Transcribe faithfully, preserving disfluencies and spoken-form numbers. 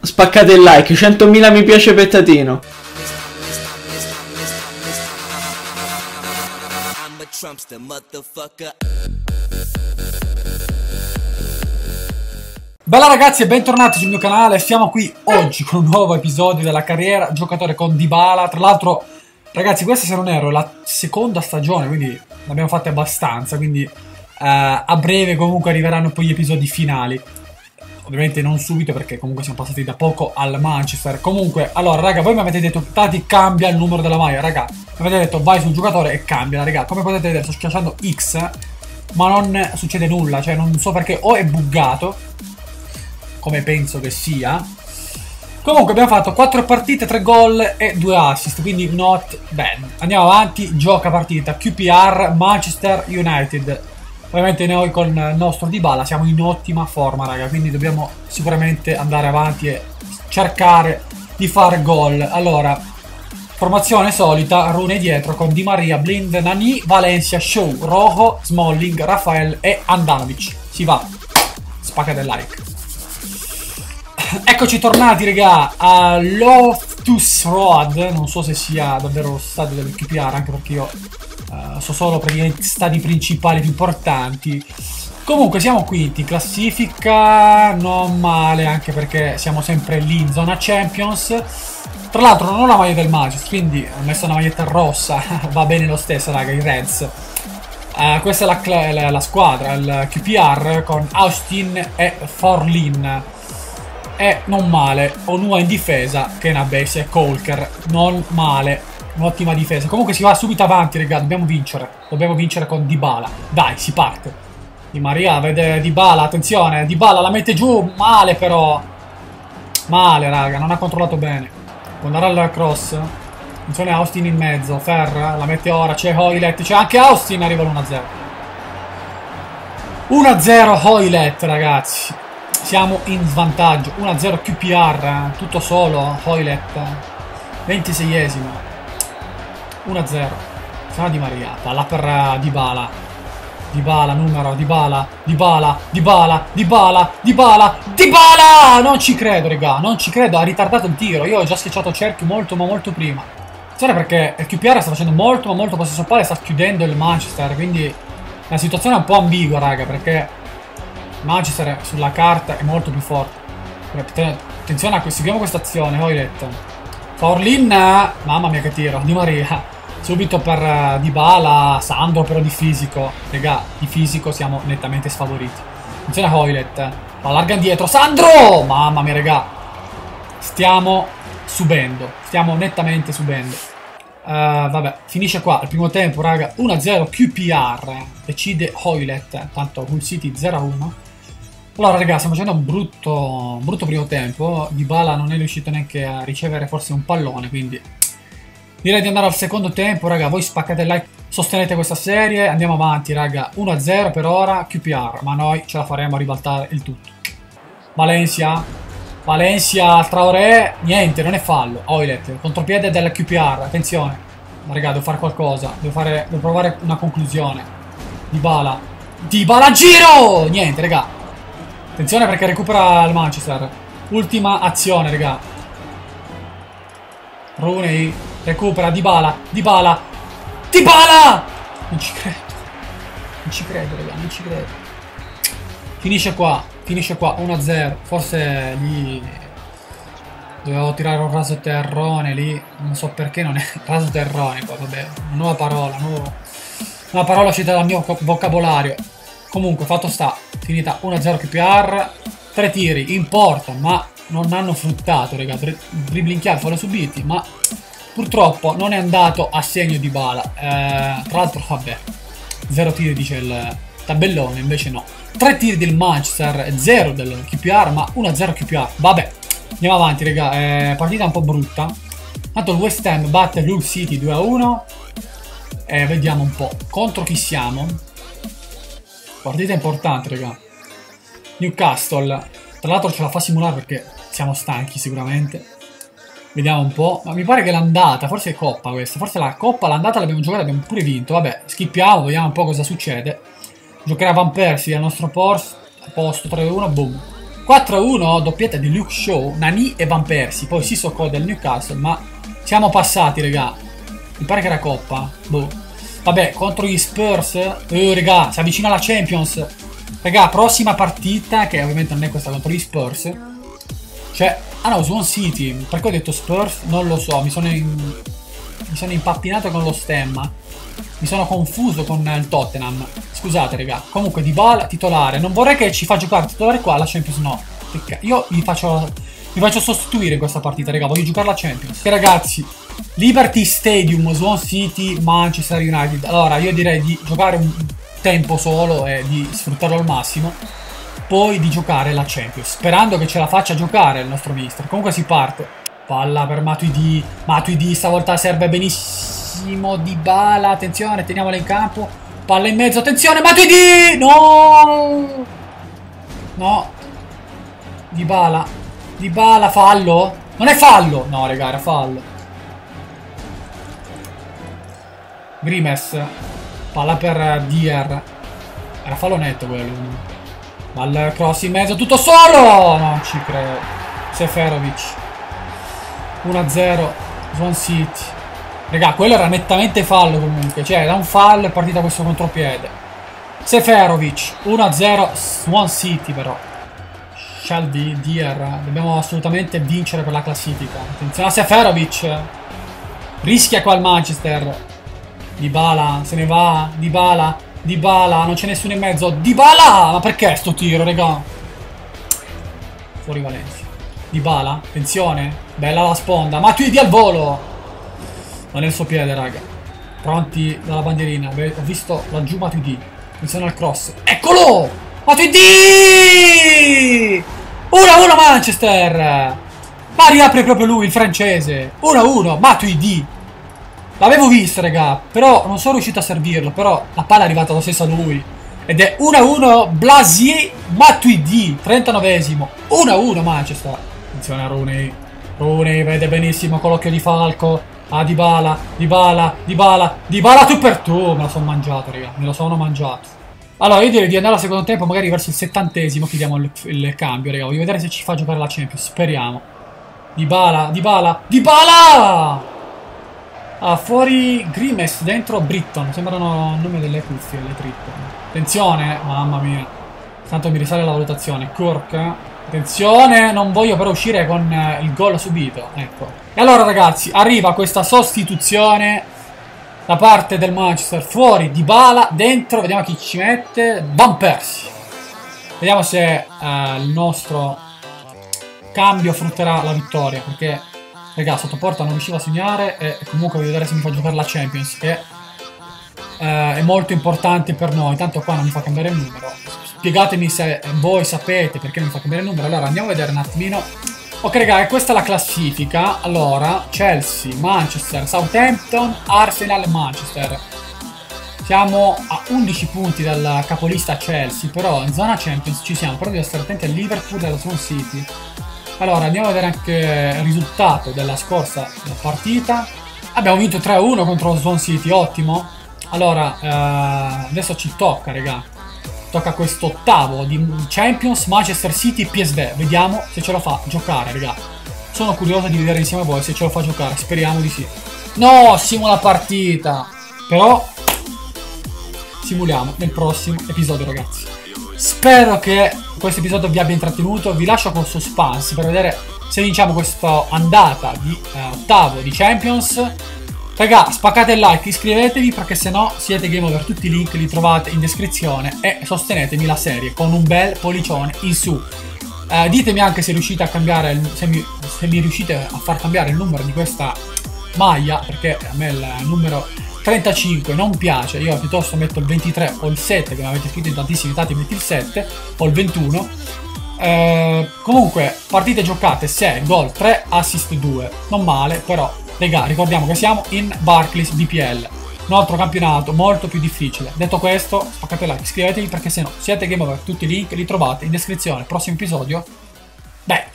Spaccate il like, centomila mi piace pettatino. Bella ragazzi e bentornati sul mio canale. Siamo qui oggi con un nuovo episodio della carriera giocatore con Dybala. Tra l'altro ragazzi, questa, se non erro, è la seconda stagione, quindi ne abbiamo fatte abbastanza, quindi eh, a breve comunque arriveranno poi gli episodi finali. Ovviamente non subito, perché comunque siamo passati da poco al Manchester. Comunque, allora raga, voi mi avete detto Tati cambia il numero della maglia. Raga, mi avete detto vai sul giocatore e cambia. Raga, come potete vedere sto schiacciando X, ma non succede nulla. Cioè non so perché, o è buggato, come penso che sia. Comunque abbiamo fatto quattro partite, tre gol e due assist, quindi not bad. Andiamo avanti, gioca partita Q P R Manchester United. Ovviamente noi con il nostro Dybala siamo in ottima forma, raga, quindi dobbiamo sicuramente andare avanti e cercare di fare gol. Allora, formazione solita, Rooney dietro con Di Maria, Blind, Nani, Valencia, Shaw, Rojo, Smalling, Rafael e Andanovic. Si va, spacca del like. Eccoci tornati, raga, a Loftus Road. Non so se sia davvero lo stadio del Q P R, anche perché io uh, so solo praticamente stadi principali più importanti. Comunque siamo quinti, classifica non male, anche perché siamo sempre lì in zona Champions. Tra l'altro non ho la maglia del Manchester, quindi ho messo una maglietta rossa, va bene lo stesso, raga, i Reds. Uh, questa è la, la, la squadra, il Q P R con Austin e Forlin. E non male, Onua in difesa, Kenabes e Colker, non male, un'ottima difesa. Comunque si va subito avanti, raga, dobbiamo vincere, dobbiamo vincere con Dybala. Dai, si parte. Di Maria vede Dybala, attenzione, Dybala la mette giù, male però. Male, raga, non ha controllato bene. Può andare al cross. Attenzione, Austin in mezzo, Ferra, la mette ora, c'è Hoylet, c'è anche Austin, arriva l'uno a zero. uno a zero Hoylet, ragazzi. Siamo in svantaggio, uno a zero Q P R, tutto solo, Hoylet, ventiseiesimo, uno a zero, siamo Di Maria, palla per Dybala, Dybala, numero, Dybala, Dybala, Dybala, Dybala, Dybala, Dybala, non ci credo, raga, non ci credo, ha ritardato il tiro, io ho già schiacciato cerchio molto ma molto prima, attenzione perché il Q P R sta facendo molto ma molto possesso palla e sta chiudendo il Manchester, quindi la situazione è un po' ambigua, raga, perché Manchester sulla carta è molto più forte. Attenzione a questo, seguiamo questa azione, Hoylet. Forlin, mamma mia che tiro, Di Maria. Subito per Dybala, Sandro però di fisico. Raga, di fisico siamo nettamente sfavoriti. Attenzione a Hoylet, allarga indietro, Sandro! Mamma mia, raga. Stiamo subendo, stiamo nettamente subendo. Uh, vabbè, finisce qua il primo tempo, raga, uno a zero Q P R. Decide Hoylet, tanto Hull City zero a uno. Allora raga, stiamo facendo un brutto, un brutto primo tempo. Dybala non è riuscito neanche a ricevere forse un pallone, quindi direi di andare al secondo tempo, raga. Voi spaccate il like, sostenete questa serie, andiamo avanti, raga. uno a zero per ora, Q P R, ma noi ce la faremo a ribaltare il tutto. Valencia, Valencia, Traoré, niente, non è fallo. Hoylet, contropiede del Q P R, attenzione. Raga, devo fare qualcosa, devo, fare, devo provare una conclusione. Dybala, Dybala, giro! Niente, raga. Attenzione perché recupera il Manchester. Ultima azione, raga. Rooney recupera, Dybala, Dybala, Dybala! Non ci credo. Non ci credo, raga, non ci credo. Finisce qua, finisce qua, uno a zero. Forse lì dovevo tirare un raso terrone lì. Non so perché non è raso terrone qua, vabbè. Una nuova parola, nuovo, una parola uscita dal mio vocabolario. Comunque, fatto sta, finita uno a zero Q P R, tre tiri in porta, ma non hanno fruttato, raga, dribbling chiave, fallo subiti, ma purtroppo non è andato a segno Dybala. Eh, tra l'altro, vabbè, zero tiri dice il tabellone, invece no. tre tiri del Manchester, zero del Q P R, ma uno a zero Q P R. Vabbè, andiamo avanti, raga, eh, partita un po' brutta. Tanto il West Ham batte l'Hull City due a uno. E vediamo un po' contro chi siamo. Partita importante, raga. Newcastle, tra l'altro ce la fa simulare perché siamo stanchi sicuramente. Vediamo un po', ma mi pare che l'andata, forse è Coppa questa, forse la Coppa, l'andata l'abbiamo giocata, abbiamo pure vinto. Vabbè, skippiamo, vediamo un po' cosa succede. Giocherà Van Persie al nostro posto, tre a uno, boom. quattro a uno, doppietta di Luke Shaw, Nani e Van Persie, poi Sissoko del Newcastle, ma siamo passati, raga. Mi pare che era Coppa, boh. Vabbè, contro gli Spurs, eh, raga, si avvicina la Champions. Raga, prossima partita, che ovviamente non è questa contro gli Spurs. Cioè, ah no, Swan City, perché ho detto Spurs? Non lo so, mi sono, in... mi sono impappinato con lo stemma. Mi sono confuso con il Tottenham. Scusate, raga. Comunque, Dybala titolare. Non vorrei che ci fa giocare titolare qua la Champions, no. Io mi faccio, mi faccio sostituire in questa partita, raga. Voglio giocare la Champions. E ragazzi, Liberty Stadium, Swan City, Manchester United. Allora, io direi di giocare un tempo solo e di sfruttarlo al massimo. Poi di giocare la Champions, sperando che ce la faccia giocare il nostro mister. Comunque si parte. Palla per Matuidi. Matuidi stavolta serve benissimo. Dybala, attenzione, teniamola in campo. Palla in mezzo, attenzione, Matuidi! No! No. Dybala. Dybala, fallo? Non è fallo! No, raga, era fallo. Grimes. Palla per Dier. Era fallo netto quello. Al cross in mezzo, tutto solo! Non ci credo. Seferovic. uno a zero. Swan City. Raga, quello era nettamente fallo comunque. Cioè, da un fallo è partita questo contropiede. Seferovic. uno a zero. Swan City però. Shaldi, Dier. Dobbiamo assolutamente vincere per la classifica. Attenzione a Seferovic. Rischia qua il Manchester. Dybala, se ne va. Dybala. Dybala, non c'è nessuno in mezzo. Dybala! Ma perché sto tiro, raga? Fuori Valencia. Dybala, attenzione. Bella la sponda. Matuidi al volo. Ma nel suo piede, raga. Pronti dalla bandierina. Ho visto laggiù Matuidi. Attenzione al cross. Eccolo! Matuidi! uno a uno Manchester. Ma riapre proprio lui, il francese. uno a uno Matuidi. L'avevo visto, raga, però non sono riuscito a servirlo, però la palla è arrivata lo stesso a lui. Ed è uno a uno Blasier Matuidi, trentanovesimo. uno a uno Manchester. Attenzione a Rooney. Rooney vede benissimo con l'occhio di falco. Ah, Dybala, Dybala, Dybala, Dybala tu per tu. Me lo sono mangiato, raga, me lo sono mangiato. Allora, io direi di andare al secondo tempo, magari verso il settantesimo chiediamo il, il cambio, raga. Voglio vedere se ci fa giocare la Champions, speriamo. Dybala, Dybala, Dybala! Ah, fuori Grimes, dentro Britton. Sembrano il nome delle cuffie, le trippe. Attenzione, mamma mia. Tanto mi risale la valutazione. Kirk. Attenzione, non voglio però uscire con eh, il gol subito. Ecco. E allora ragazzi, arriva questa sostituzione da parte del Manchester. Fuori Dybala, dentro, vediamo chi ci mette. Van Persie. Vediamo se eh, il nostro cambio frutterà la vittoria, perché raga, sotto porta non riuscivo a segnare e comunque voglio vedere se mi fa giocare la Champions, che eh, è molto importante per noi. Tanto qua non mi fa cambiare il numero. Spiegatemi se voi sapete perché non mi fa cambiare il numero. Allora andiamo a vedere un attimino. Ok raga, questa è la classifica. Allora, Chelsea, Manchester, Southampton, Arsenal, Manchester. Siamo a undici punti dal capolista Chelsea, però in zona Champions ci siamo. Però devo stare attenti al Liverpool e alla Swan City. Allora, andiamo a vedere anche il risultato della scorsa partita. Abbiamo vinto tre a uno contro Swan City, ottimo. Allora, eh, adesso ci tocca, raga. Tocca questo ottavo di Champions, Manchester City, P S V. Vediamo se ce lo fa giocare, raga. Sono curioso di vedere insieme a voi se ce lo fa giocare, speriamo di sì. No, simula partita. Però simuliamo nel prossimo episodio, ragazzi. Spero che questo episodio vi abbia intrattenuto. Vi lascio con suspense per vedere se vinciamo questa andata di eh, ottavo di Champions. Raga, spaccate il like, iscrivetevi perché sennò siete game over. Tutti i link li trovate in descrizione e sostenetemi la serie con un bel pollicione in su. Eh, ditemi anche se riuscite a cambiare, il, se, mi, se mi riuscite a far cambiare il numero di questa maglia, perché a me il numero trentacinque non piace. Io piuttosto metto il ventitré o il sette, che mi avete scritto in tantissimi dati, metti il sette o il ventuno. Eh, comunque partite giocate sei gol, tre assist due, non male. Però raga, ricordiamo che siamo in Barclays B P L, un altro campionato molto più difficile. Detto questo, spaccate like, iscrivetevi perché se no siete game over. Tutti i link li trovate in descrizione. Prossimo episodio, beh,